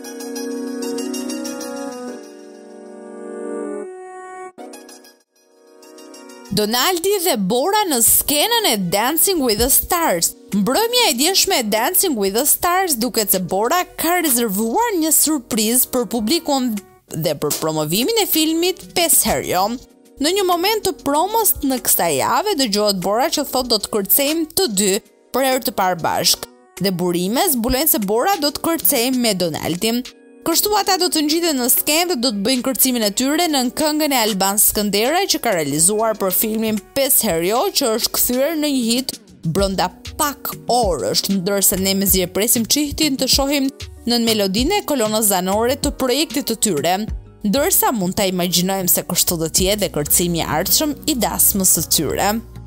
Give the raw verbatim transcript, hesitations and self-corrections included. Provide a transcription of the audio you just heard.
Donaldi dhe Bora në skenën e Dancing with the Stars. Mbrëmja e djeshme e Dancing with the Stars duket se Bora ka rezervuar një surprizë për publikun dhe për promovimin e filmit pesë herë jo. Në një moment të promos në kësaj jave dëgjohet Bora që thot do të kërcejmë të dy për herë të parë bashk. Dhe burime zbulojnë se Bora do të kërcejmë me Donaldin. Kështu ata do të ngjiten në skenë dhe do të bëjnë kërcimin e tyre në këngën e Alban Skënderaj që ka realizuar për filmin pesë herë jo, që është kthyer në një hit brenda pak orësh, ndërsa ne mezi e presim çihtin të shohim në melodinë e kolonës zanore të projektit të tyre, ndërsa mund ta imagjinojmë se kështu do të jetë dhe kërcimi i ardhshëm i dasmës së tyre.